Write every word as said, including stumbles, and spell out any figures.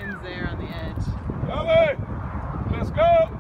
ends there on the edge. Ellie, let's go!